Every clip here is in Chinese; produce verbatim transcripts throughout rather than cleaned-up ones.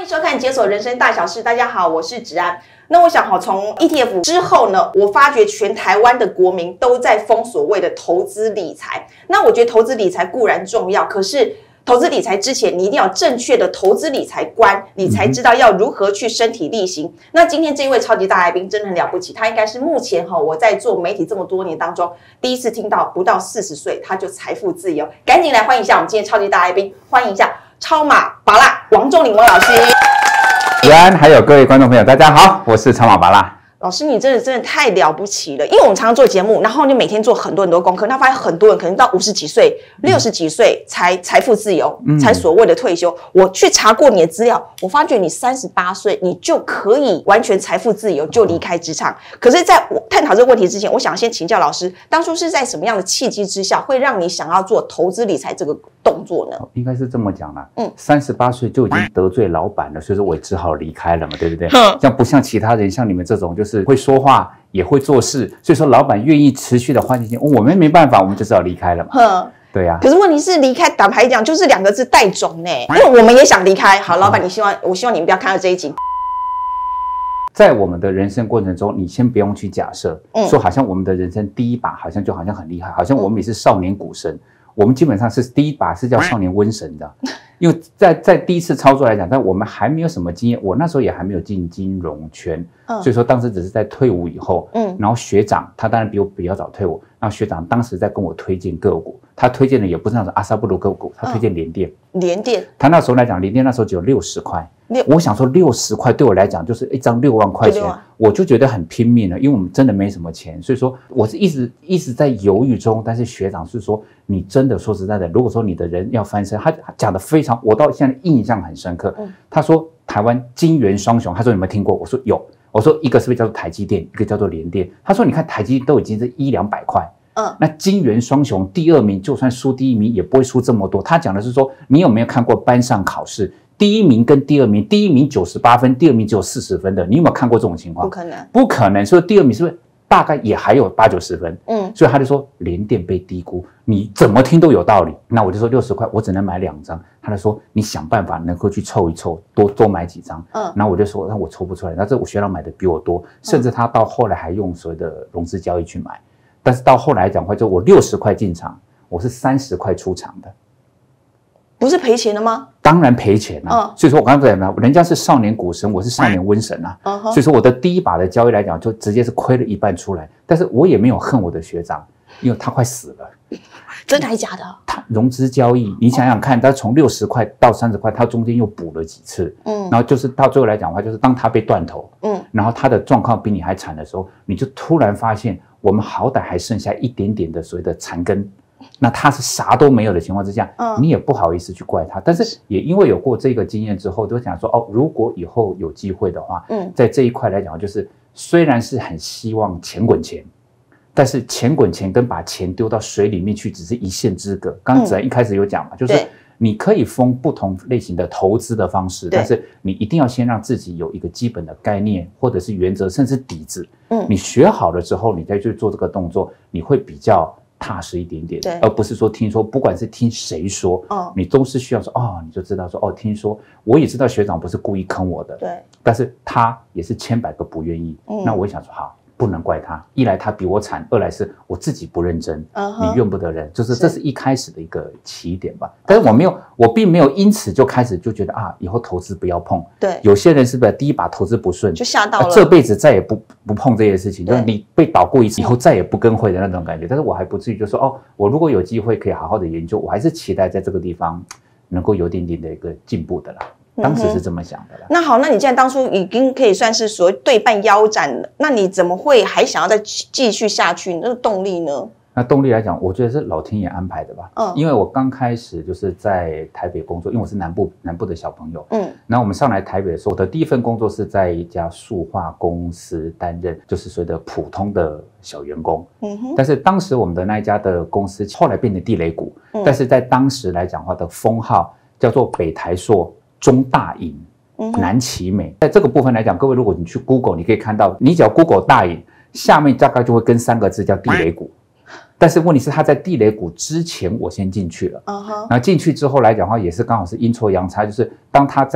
收看《解锁人生大小事》，大家好，我是芷安。那我想哈，从 E T F 之后呢，我发觉全台湾的国民都在疯所谓的投资理财。那我觉得投资理财固然重要，可是投资理财之前，你一定要有正确的投资理财观，你才知道要如何去身体力行。那今天这一位超级大来宾真的很了不起，他应该是目前哈我在做媒体这么多年当中第一次听到不到四十岁他就财富自由。赶紧来欢迎一下我们今天超级大来宾，欢迎一下超马拔蜡王仲林王老师。 芷安，还有各位观众朋友，大家好，我是超马拔蜡。 老师，你真的真的太了不起了！因为我们常常做节目，然后就每天做很多很多功课，那发现很多人可能到五十几岁、六十几岁才财富自由，嗯、才所谓的退休。我去查过你的资料，我发觉你三十八岁你就可以完全财富自由，就离开职场。可是，在我探讨这个问题之前，我想先请教老师，当初是在什么样的契机之下，会让你想要做投资理财这个动作呢？ 应该是这么讲啦，嗯，三十八岁就已经得罪老板了，所以说我也只好离开了嘛，对不对？嗯，像不像其他人，像你们这种就是会说话也会做事，所以说老板愿意持续的花钱，我们没办法，我们就只好离开了嘛。嗯，对呀、啊。 可是问题是离开，打牌讲就是两个字带种呢，因为我们也想离开。好，老板，你希望我希望你们不要看到这一集。 在我们的人生过程中，你先不用去假设，嗯、说好像我们的人生第一把好像就好像很厉害，好像我们也是少年股神。嗯，我们基本上是第一把是叫少年瘟神的，因为在在第一次操作来讲，但我们还没有什么经验，我那时候也还没有进金融圈，嗯、所以说当时只是在退伍以后，嗯，然后学长他当然比我比较早退伍，然后学长当时在跟我推荐个股，他推荐的也不是那种阿萨布鲁个股，他推荐联电， 联电， 他那时候来讲，联电那时候只有六十块。我想说六十块对我来讲就是一张六万块钱，我就觉得很拼命了，因为我们真的没什么钱，所以说我是一直一直在犹豫中。但是学长是说，你真的说实在的，如果说你的人要翻身，他讲的非常，我到现在印象很深刻。嗯、他说台湾金元双雄，他说你有没有听过？我说有，我说一个是不是叫做台积电，一个叫做联电？他说你看台积电都已经是一两百块。嗯，那金元双雄第二名就算输第一名也不会输这么多。他讲的是说，你有没有看过班上考试？第一名跟第二名，第一名九十八分，第二名只有四十分的，你有没有看过这种情况？ 不可能， 不可能。所以第二名是不是大概也还有八九十分？嗯，所以他就说联电被低估，你怎么听都有道理。那我就说六十块，我只能买两张。他就说你想办法能够去凑一凑，多多买几张。嗯，然后我就说那我抽不出来，那这我学长买的比我多，甚至他到后来还用所谓的融资交易去买。但是到后来讲话，就我六十块进场，我是三十块出场的。 不是赔钱了吗？ 当然赔钱了、啊。嗯、所以说我刚才讲了，人家是少年股神，我是少年瘟神啊。嗯、所以说我的第一把的交易来讲，就直接是亏了一半出来。但是我也没有恨我的学长，因为他快死了。 真的还是假的？ 他融资交易，你想想看，他从六十块到三十块，他中间又补了几次。嗯，然后就是到最后来讲的话，就是当他被断头，嗯，然后他的状况比你还惨的时候，你就突然发现，我们好歹还剩下一点点的所谓的残根。那他是啥都没有的情况之下，嗯、你也不好意思去怪他，但是也因为有过这个经验之后，就想说哦，如果以后有机会的话，嗯，在这一块来讲，就是虽然是很希望钱滚钱，但是钱滚钱跟把钱丢到水里面去只是一线之隔。刚刚子然一开始有讲嘛，嗯、就是你可以封不同类型的投资的方式，但是你一定要先让自己有一个基本的概念，或者是原则，甚至底子。嗯，你学好了之后，你再去做这个动作，你会比较踏实一点点，而不是说听说，不管是听谁说，哦，你都是需要说哦，你就知道说哦，听说我也知道学长不是故意坑我的，对，但是他也是千百个不愿意，嗯、那我也想说好，不能怪他，一来他比我惨，二来是我自己不认真，嗯、你怨不得人，就是这是一开始的一个起点吧。但是我没有，我并没有因此就开始就觉得啊，以后投资不要碰。对，有些人是不是第一把投资不顺， 就吓到了， 啊、这辈子再也不不碰这些事情，就是你被倒过一次以后再也不跟会的那种感觉。但是我还不至于就说哦，我如果有机会可以好好的研究，我还是期待在这个地方能够有点点的一个进步的啦。当时是这么想的啦、嗯。 那好，那你既然当初已经可以算是所谓对半腰斩了，那你怎么会还想要再继续下去？那个动力呢？ 那动力来讲，我觉得是老天爷安排的吧。嗯，因为我刚开始就是在台北工作，因为我是南部南部的小朋友。嗯，然后我们上来台北的时候，我的第一份工作是在一家塑化公司担任，就是所谓的普通的小员工。嗯哼。但是当时我们的那一家的公司后来变成地雷股，嗯、但是在当时来讲话的封号叫做北台塑、中大银、南奇美。在这个部分来讲，各位如果你去 Google， 你可以看到，你只要 Google 大银，下面大概就会跟三个字叫地雷股。但是问题是，他在地雷股之前，我先进去了。Uh-huh. 然后进去之后来讲的话，也是刚好是阴错阳差，就是当他在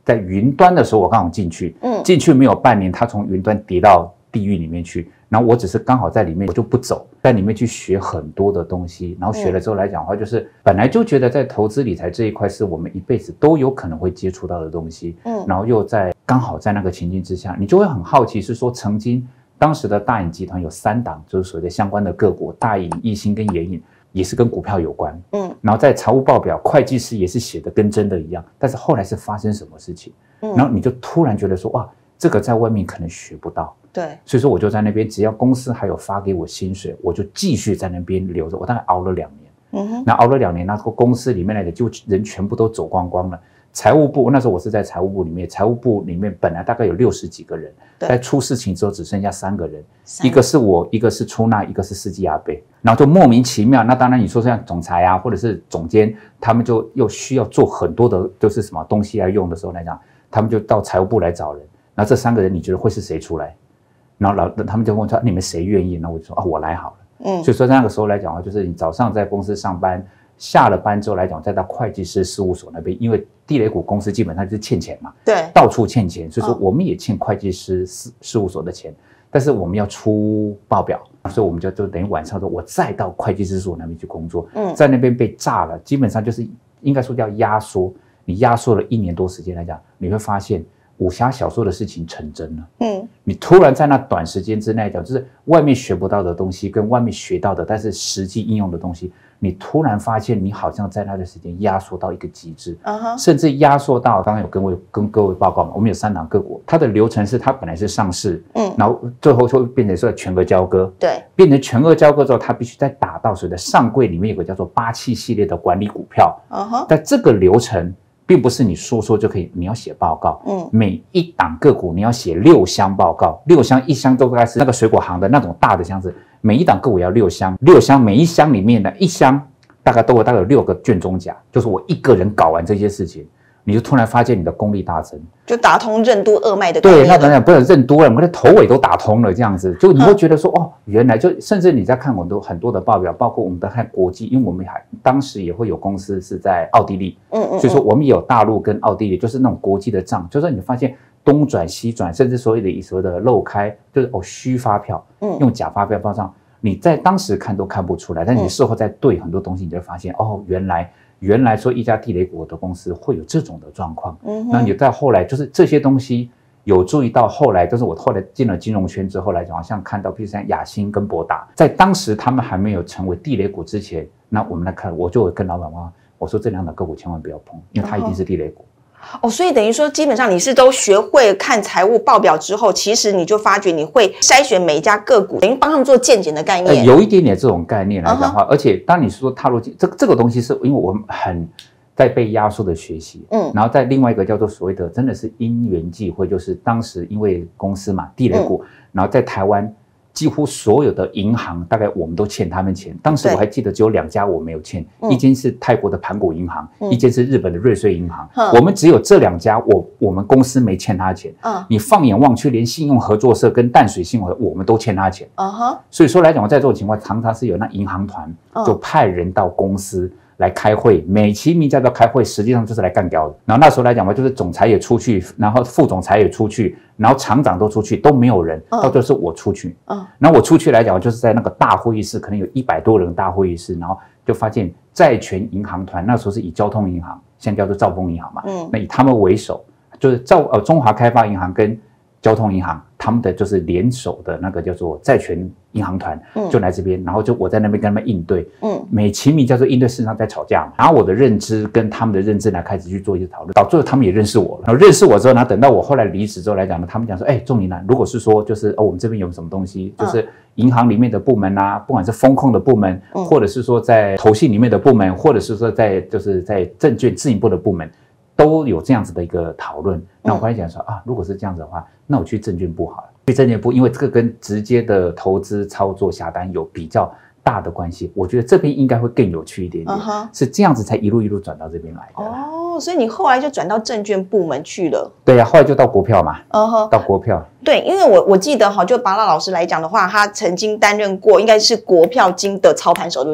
在云端的时候，我刚好进去，嗯，进去没有半年，它从云端跌到地狱里面去，然后我只是刚好在里面，我就不走，在里面去学很多的东西，然后学了之后来讲的话，就是本来就觉得在投资理财这一块是我们一辈子都有可能会接触到的东西，嗯，然后又在刚好在那个情境之下，你就会很好奇，是说曾经当时的大隐集团有三档，就是所谓的相关的个股，大隐、一心跟研隐。也是跟股票有关，嗯，然后在财务报表，会计师也是写的跟真的一样，但是后来是发生什么事情，嗯，然后你就突然觉得说，哇，这个在外面可能学不到， 对， 所以说我就在那边，只要公司还有发给我薪水，我就继续在那边留着，我大概熬了两年，嗯哼，那熬了两年，那个公司里面来的就人全部都走光光了。财务部那时候我是在财务部里面，财务部里面本来大概有六十几个人，在出事情之后只剩下三个人，一个是我，一个是出纳，一个是司机阿伯，然后就莫名其妙。那当然你说像总裁啊，或者是总监，他们就又需要做很多的就是什么东西来用的时候来讲，他们就到财务部来找人。然后这三个人你觉得会是谁出来？然后老他们就问我说你们谁愿意？然后我就说啊我来好了。嗯，所以说在那个时候来讲的话，就是你早上在公司上班。下了班之后来讲，再到会计师事务所那边，因为地雷股公司基本上就是欠钱嘛， 对， 到处欠钱，所以说我们也欠会计师事事务所的钱，但是我们要出报表，所以我们就就等于晚上说，我再到会计师事务所那边去工作，嗯，在那边被炸了，基本上就是应该说叫压缩，你压缩了一年多时间来讲，你会发现武侠小说的事情成真了，嗯，你突然在那短时间之内讲，就是外面学不到的东西跟外面学到的，但是实际应用的东西。你突然发现，你好像在那段时间压缩到一个极致， uh-huh. 甚至压缩到刚刚有跟我跟各位报告嘛，我们有三档个股，它的流程是它本来是上市，嗯，然后最后就变成说全额交割， 对， 变成全额交割之后，它必须再打到所谓的上柜里面有个叫做八七系列的管理股票，嗯哼，但这个流程并不是你说说就可以，你要写报告，嗯，每一档个股你要写六箱报告，六箱一箱都大概是那个水果行的那种大的箱子。每一档个股要六箱，六箱每一箱里面的一箱大概都有大概有六个卷宗甲，就是我一个人搞完这些事情，你就突然发现你的功力大增， 就打通任督二脉的概念。 对，那当然不是任督了，我们的头尾都打通了，这样子，就你会觉得说，嗯、哦，原来就甚至你在看我们很多的报表，包括我们在看国际，因为我们还当时也会有公司是在奥地利，嗯嗯，所以说我们也有大陆跟奥地利，就是那种国际的账，就是你发现。东转西转，甚至所谓的所谓的漏开，就是哦虚发票，嗯，用假发票放上，你在当时看都看不出来，但你事后再对很多东西，你就会发现、嗯、哦，原来原来说一家地雷股的公司会有这种的状况，嗯，那你在后来就是这些东西有注意到，后来就是我后来进了金融圈之后来讲，好像看到，比如像雅兴跟博达，在当时他们还没有成为地雷股之前，那我们来看，我就跟老板说，我说这两档个股千万不要碰，因为它一定是地雷股。 哦，所以等于说，基本上你是都学会看财务报表之后，其实你就发觉你会筛选每一家个股，等于帮他们做见检的概念、 呃。有一点点这种概念来讲的话， uh-huh. 而且当你说踏入这这个东西，是因为我们很在被压缩的学习，嗯，然后在另外一个叫做所谓的真的是因缘际会，就是当时因为公司嘛地雷股，嗯、然后在台湾。几乎所有的银行，大概我们都欠他们钱。当时我还记得只有两家我没有欠，一间是泰国的盘谷银行，嗯、一间是日本的瑞穗银行。嗯、我们只有这两家，我我们公司没欠他钱。嗯、你放眼望去，连信用合作社跟淡水信用我们都欠他钱。嗯、所以说来讲，在这种情况，常常是有那银行团就派人到公司。来开会，美其名叫做开会，实际上就是来干掉的。然后那时候来讲嘛，就是总裁也出去，然后副总裁也出去，然后厂长都出去，都没有人，到最后是我出去。嗯，然后我出去来讲，就是在那个大会议室，可能有一百多人大会议室，然后就发现债权银行团那时候是以交通银行，现在叫做兆丰银行嘛，嗯，那以他们为首，就是兆呃中华开发银行跟交通银行他们的就是联手的那个叫做债权银行团，就来这边，然后就我在那边跟他们应对，嗯，美其名叫做应对，事实上在吵架嘛。然后我的认知跟他们的认知来开始去做一些讨论，到最后他们也认识我了。然后认识我之后，然后等到我后来离职之后来讲呢，他们讲说，哎，仲林啊，如果是说就是哦，我们这边有什么东西，就是银行里面的部门啊，不管是风控的部门，或者是说在投信里面的部门，或者是说在就是在证券自营部的部门。都有这样子的一个讨论，那我后来讲说啊，如果是这样子的话，那我去证券部好了。去证券部，因为这个跟直接的投资操作下单有比较大的关系，我觉得这边应该会更有趣一点点， uh-huh. 是这样子才一路一路转到这边来的。 哦，所以你后来就转到证券部门去了。 对呀、啊，后来就到国票嘛，嗯哼，到国票。 对，因为我我记得哈，就巴拉老师来讲的话，他曾经担任过应该是国票金的操盘手，对不对？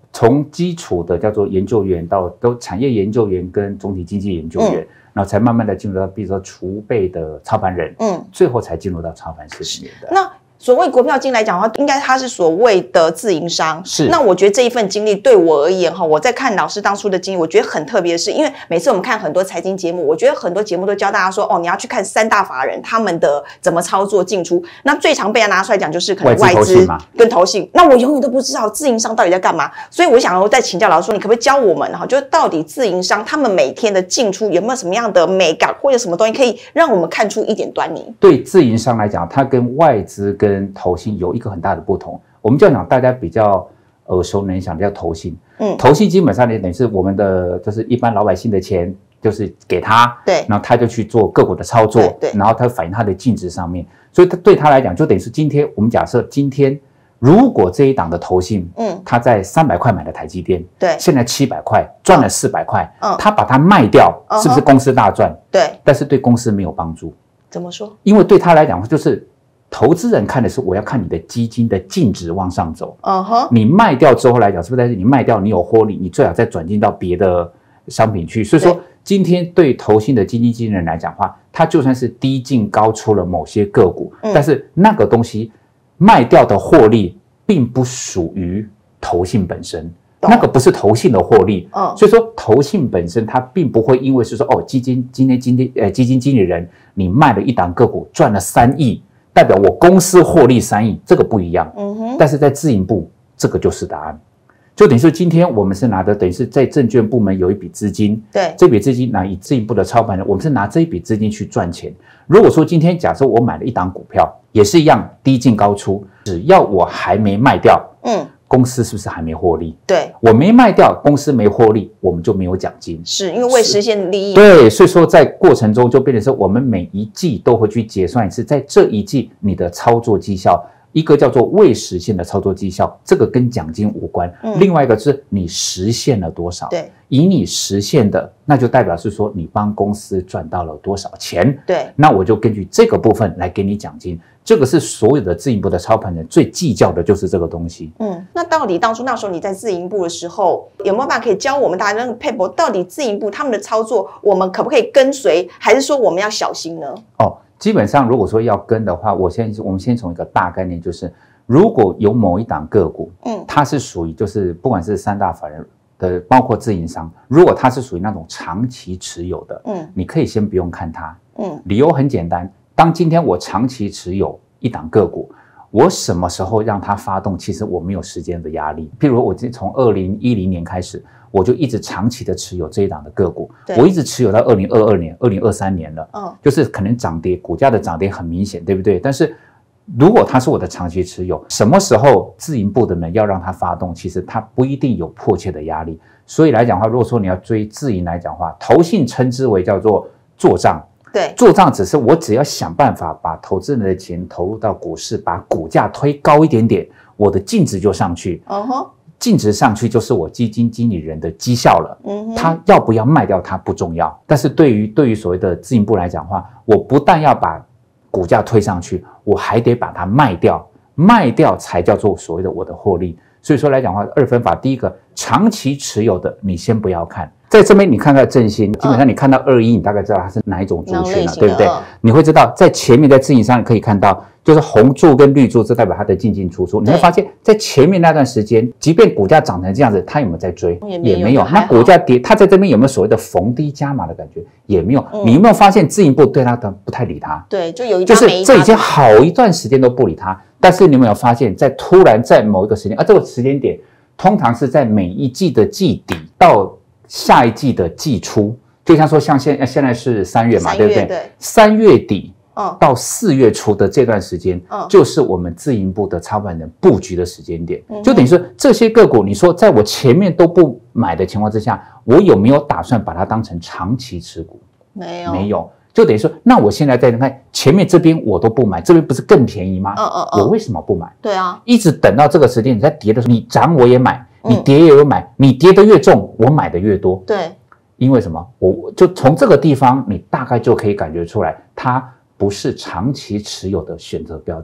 从基础的叫做研究员到都产业研究员跟总体经济研究员，嗯、然后才慢慢的进入到比如说储备的操盘人，嗯，最后才进入到操盘室里面的。 那所谓国票金来讲的话，应该它是所谓的自营商。 是。 那我觉得这一份经历对我而言哈，我在看老师当初的经历，我觉得很特别的是，因为每次我们看很多财经节目，我觉得很多节目都教大家说，哦，你要去看三大法人他们的怎么操作进出。那最常被他拿出来讲就是可能外资跟投信。那我永远都不知道自营商到底在干嘛，所以我想要再请教老师说，你可不可以教我们哈，就是到底自营商他们每天的进出有没有什么样的美感，或者什么东西可以让我们看出一点端倪？ 对自营商来讲，它跟外资跟投信有有一个很大的不同，我们就讲大家比较耳熟能详的叫投信，嗯，投信基本上呢等于是我们的就是一般老百姓的钱，就是给他， 对， 然后他就去做个股的操作， 对， 然后他反映他的净值上面，所以他对他来讲就等于是今天我们假设今天如果这一档的投信，嗯，他在三百块买的台积电， 对， 现在七百块赚了四百块，嗯，他把它卖掉，是不是公司大赚？ 对， 但是对公司没有帮助， 怎么说？ 因为对他来讲就是。投资人看的是我要看你的基金的净值往上走，嗯哼，你卖掉之后来讲，是不是在你卖掉你有获利，你最好再转进到别的商品去。所以说，今天对投信的基金经理人来讲的话，他就算是低进高出了某些个股，嗯、但是那个东西卖掉的获利并不属于投信本身。那个不是投信的获利，嗯，所以说投信本身它并不会因为是说哦，基金今天今天呃基金经理人你卖了一档个股赚了三亿。代表我公司获利三亿，这个不一样。嗯哼，但是在自营部，这个就是答案。就等于是今天我们是拿的，等于是在证券部门有一笔资金， 对， 这笔资金拿以自营部的操盘人，我们是拿这一笔资金去赚钱。如果说今天假设我买了一档股票，也是一样低进高出，只要我还没卖掉，嗯。公司是不是还没获利？ 对， 我没卖掉，公司没获利，我们就没有奖金。 是因为未实现利益。 对，所以说在过程中就变成是我们每一季都会去结算一次，在这一季你的操作绩效，一个叫做未实现的操作绩效，这个跟奖金无关。嗯、另外一个是你实现了多少？ 对， 以你实现的，那就代表是说你帮公司赚到了多少钱。 对，那我就根据这个部分来给你奖金。这个是所有的自营部的操盘人最计较的就是这个东西。 嗯，那到底当初那时候你在自营部的时候，有没有办法可以教我们大家那个配博到底自营部他们的操作，我们可不可以跟随，还是说我们要小心呢？ 哦，基本上如果说要跟的话，我先我们先从一个大概念，就是如果有某一档个股，嗯，它是属于就是不管是三大法人的，包括自营商，如果它是属于那种长期持有的，嗯，你可以先不用看它，嗯，理由很简单。当今天我长期持有一档个股，我什么时候让它发动？其实我没有时间的压力。譬如我从二零一零年开始，我就一直长期的持有这一档的个股，我一直持有到二零二二年、二零二三年了。嗯，就是可能涨跌，股价的涨跌很明显，对不对？但是如果它是我的长期持有，什么时候自营部的人要让它发动，其实它不一定有迫切的压力。所以来讲的话，如果说你要追自营来讲的话，投信称之为叫做做账。 对， 做账只是我只要想办法把投资人的钱投入到股市，把股价推高一点点，我的净值就上去。哦吼，净值上去就是我基金经理人的绩效了。嗯哼，他要不要卖掉它不重要，但是对于对于所谓的自营部来讲的话，我不但要把股价推上去，我还得把它卖掉，卖掉才叫做所谓的我的获利。所以说来讲的话，二分法第一个，长期持有的你先不要看。在这边你看到振兴，基本上你看到二一，你大概知道它是哪一种族群了，对不对？你会知道在前面在自营上你可以看到，就是红柱跟绿柱，这代表它的进进出出。你会发现在前面那段时间，即便股价涨成这样子，它有没有在追？ 也没有。 也没有。那股价跌，它在这边有没有所谓的逢低加码的感觉？也没有。嗯、你有没有发现自营部对它的不太理它？ 对，就有一就是这已经好一段时间都不理它。但是你有没有发现，在突然在某一个时间啊，这个时间点通常是在每一季的季底到下一季的季初，就像说像现现在是三月嘛，对不对？ 对， 三月底到四月初的这段时间，嗯，就是我们自营部的操盘人布局的时间点。嗯、就等于说这些个股，你说在我前面都不买的情况之下，我有没有打算把它当成长期持股？ 没有， 没有。就等于说，那我现在在看前面这边我都不买，这边不是更便宜吗？嗯嗯嗯，我为什么不买？ 对啊， 一直等到这个时间，你在跌的时候，你涨我也买。你跌也有买，你跌的越重，我买的越多。 对， 因为什么？我就从这个地方，你大概就可以感觉出来，它不是长期持有的选择标的，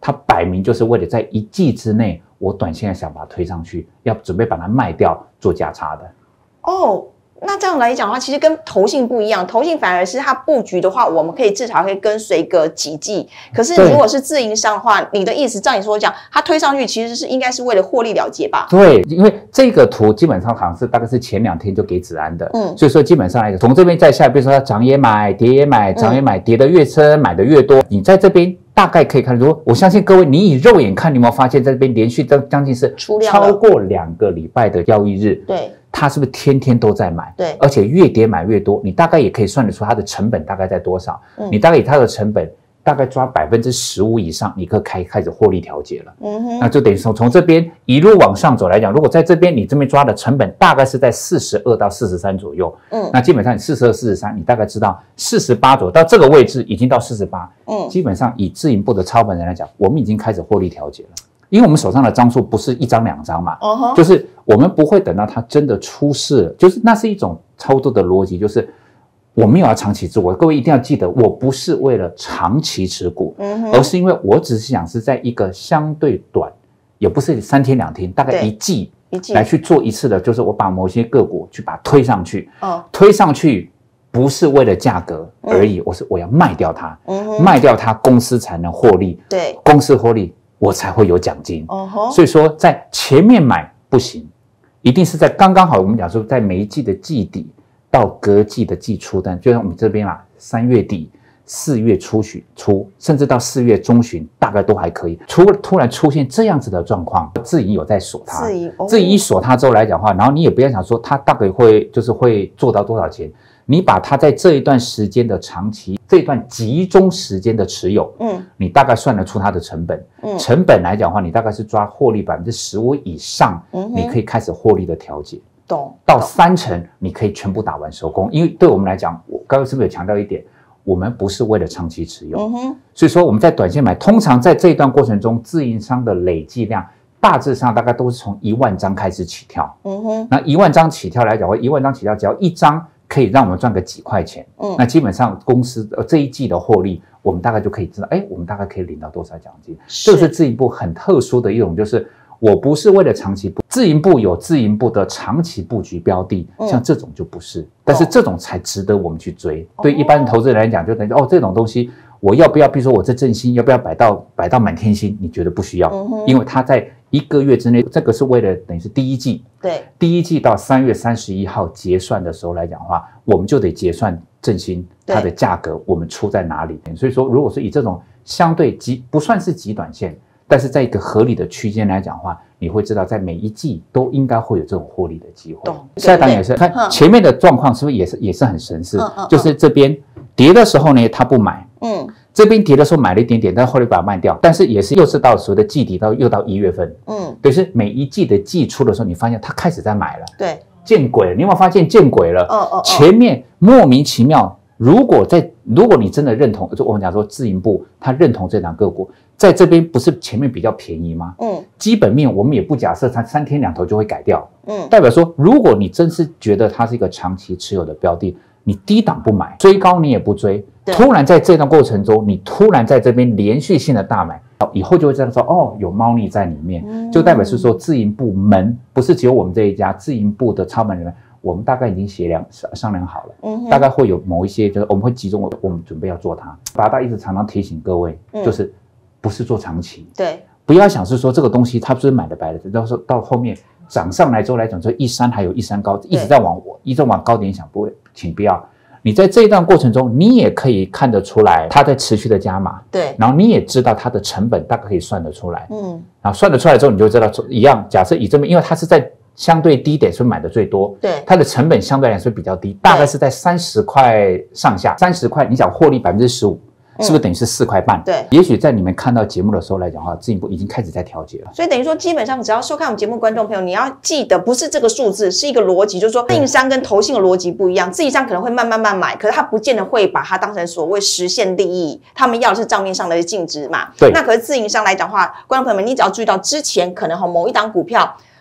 它摆明就是为了在一季之内，我短线想把它推上去，要准备把它卖掉做价差的。 哦。那这样来讲的话，其实跟投信不一样，投信反而是它布局的话，我们可以至少可以跟随个几季。可是如果是自营商的话，你的意思照你说讲，它推上去其实是应该是为了获利了结吧？ 对，因为这个图基本上好像是大概是前两天就给子安的，嗯，所以说基本上来讲，从这边再下，比如说它涨也买，跌也买，涨也买，跌的越深，买的越多，你在这边。大概可以看出，我相信各位，你以肉眼看，你有没有发现，在这边连续将将近是超过两个礼拜的交易日， 对， 它是不是天天都在买？ 对， 而且越跌买越多，你大概也可以算得出它的成本大概在多少。嗯，你大概以它的成本大概抓百分之十五以上，你可以开开始获利调节了。嗯哼，那就等于说从这边一路往上走来讲，如果在这边你这边抓的成本大概是在四十二到四十三左右，嗯，那基本上你四十二、四十三，你大概知道四十八左右到这个位置已经到四十八，嗯，基本上以自营部的操盘人来讲，我们已经开始获利调节了。因为我们手上的张数不是一张两张嘛， uh-huh. 就是我们不会等到它真的出事了，就是那是一种操作的逻辑，就是我没有要长期持股，各位一定要记得，我不是为了长期持股，嗯、而是因为我只是想是在一个相对短，也不是三天两天，大概一季来去做一次的，就是我把某些个股去把它推上去，哦、推上去不是为了价格而已，嗯、我是我要卖掉它，嗯、卖掉它，公司才能获利， 对， 公司获利。我才会有奖金，哦、所以说在前面买不行，一定是在刚刚好。我们讲说，在每一季的季底到隔季的季初，但就像我们这边啦，三月底、四月初旬初，甚至到四月中旬，大概都还可以。除了突然出现这样子的状况，自营有在锁它，自营、哦、自营一锁它之后来讲的话，然后你也不要想说它大概会就是会做到多少钱。你把它在这一段时间的长期，这一段集中时间的持有，嗯，你大概算得出它的成本，嗯，成本来讲的话，你大概是抓获利百分之十五以上，嗯，你可以开始获利的调节， 懂？ 到三成，你可以全部打完收工。因为对我们来讲，我刚刚是不是有强调一点？我们不是为了长期持有，嗯哼，所以说我们在短线买，通常在这一段过程中，自营商的累计量大致上大概都是从一万张开始起跳，嗯哼，那一万张起跳来讲，或一万张起跳，只要一张。可以让我们赚个几块钱，嗯，那基本上公司呃这一季的获利，我们大概就可以知道，哎，我们大概可以领到多少奖金。这是自营部很特殊的一种，就是我不是为了长期布，自营部有自营部的长期布局标的，嗯、像这种就不是，但是这种才值得我们去追。哦、对一般投资人来讲，就等于哦这种东西我要不要？比如说我这振兴要不要摆到摆到满天星？你觉得不需要，嗯、因为它在一个月之内，这个是为了等于是第一季， 对， 第一季到三月三十一号结算的时候来讲的话，我们就得结算振兴它的价格，我们出在哪里？所以说，如果是以这种相对极不算是极短线，但是在一个合理的区间来讲的话，你会知道在每一季都应该会有这种获利的机会。下一档也是，看前面的状况是不是也是也是很神似？嗯嗯、就是这边跌的时候呢，他不买，嗯。这边跌的时候买了一点点，但后来把它卖掉，但是也是又是到所谓的季底到又到一月份，嗯，就是每一季的季初的时候，你发现它开始在买了， 对， 见鬼了！你有没有发现见鬼了？哦哦，前面莫名其妙，如果在如果你真的认同，就我们讲说自营部他认同这档个股，在这边不是前面比较便宜吗？嗯，基本面我们也不假设它三天两头就会改掉，嗯，代表说如果你真是觉得它是一个长期持有的标的，你低档不买，追高你也不追。突然在这段过程中，你突然在这边连续性的大买，以后就会知道说，哦，有猫腻在里面，就代表是说自营部门不是只有我们这一家，自营部的操盘人员，我们大概已经协量商量好了，嗯、大概会有某一些，就是我们会集中，我们准备要做它。八大一直常常提醒各位，嗯、就是不是做长期， 对， 不要想是说这个东西它不是买的白的，到时候到后面涨上来之后来讲，说一山还有一山高，一直在往一直往高点想，不会，请不要。你在这一段过程中，你也可以看得出来，它在持续的加码， 对， 然后你也知道它的成本大概可以算得出来，嗯，然后算得出来之后，你就知道一样，假设以这么，因为它是在相对低点是买的最多， 对， 它的成本相对来说比较低，大概是在三十块上下，三十块，你想获利百分之十五。是不是等于是四块半？ 对， 也许在你们看到节目的时候来讲的话，自营部已经开始在调节了。 所以等于说，基本上只要收看我们节目的观众朋友，你要记得不是这个数字，是一个逻辑，就是说，自营商跟投信的逻辑不一样。自营商可能会慢慢慢买，可是他不见得会把它当成所谓实现利益，他们要的是账面上的净值嘛。 对。 那可是自营商来讲的话，观众朋友们，你只要注意到之前可能某一档股票。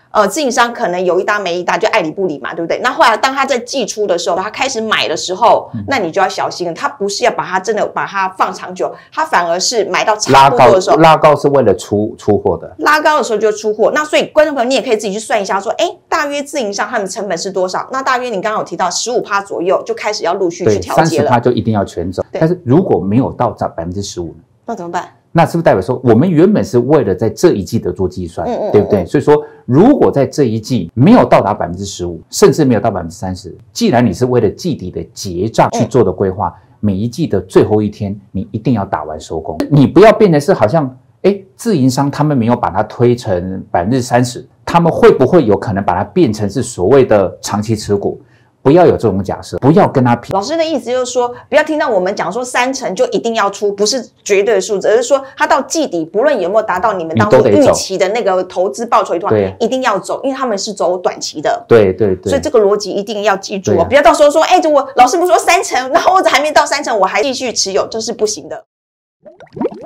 呃，自营商可能有一搭没一搭，就爱理不理嘛，对不对？那后来当他在季初的时候，他开始买的时候，嗯、那你就要小心了。他不是要把它真的把它放长久，他反而是买到差不多的时候， 拉高，拉高是为了出出货的， 拉高的时候就出货。那所以观众朋友，你也可以自己去算一下，说，哎，大约自营商他们成本是多少？那大约你刚刚有提到百分之十五左右，就开始要陆续去调节了。 三十%就一定要全走，但是如果没有到涨百分之十五， 那怎么办？ 那是不是代表说，我们原本是为了在这一季的做计算，嗯嗯对不对？所以说，如果在这一季没有到达百分之十五，甚至没有到百分之三十，既然你是为了季底的结账去做的规划，嗯、每一季的最后一天，你一定要打完收工，你不要变成是好像，哎，自营商他们没有把它推成百分之三十，他们会不会有可能把它变成是所谓的长期持股？不要有这种假设，不要跟他拼。 老师的意思就是说，不要听到我们讲说三成就一定要出，不是绝对的数字，而是说它到季底，不论有没有达到你们当初预期的那个投资报酬的话，一定要走，因为他们是走短期的。 对对对， 所以这个逻辑一定要记住哦，啊、不要到时候说，哎，我老师不是说三成，然后我还没到三成，我还继续持有，这是不行的。